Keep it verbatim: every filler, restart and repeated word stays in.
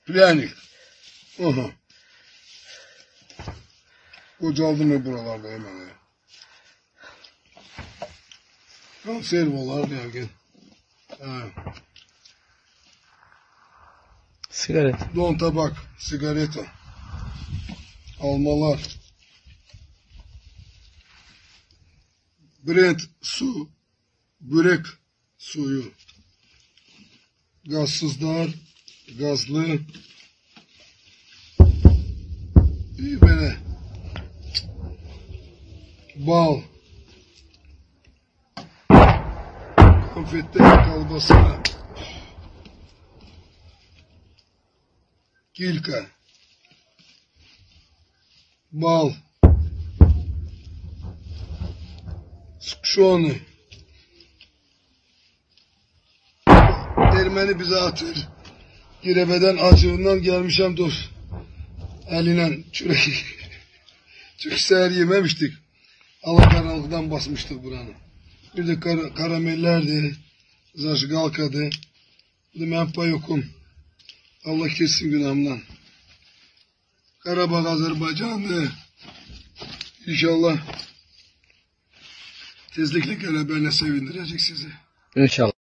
Pryanik. Aha. Kocaldı mı buralarda hemen ya. Konservalar ya gel. Ha. Sigaret. Don tabak, sigareta. Almalar. Brent su. Börek suyu. Gazsızlar. Gazlı. İyi böyle. Bal. Konfette kalbası. Kilka. Bal. Skşoni. Ermeni bize atır. Girebe'den acığından gelmişem dost. Eline çürek. Çünkü seher yememiştik. Alakaranlıktan basmıştık buranı. Bir de kar karamellerdi. Zajgalkadı. Bir de menpa yokum. Allah kessin günahımdan. Karabağ Azerbaycan'dı. İnşallah tezlikle gelebenle sevindirecek sizi. İnşallah.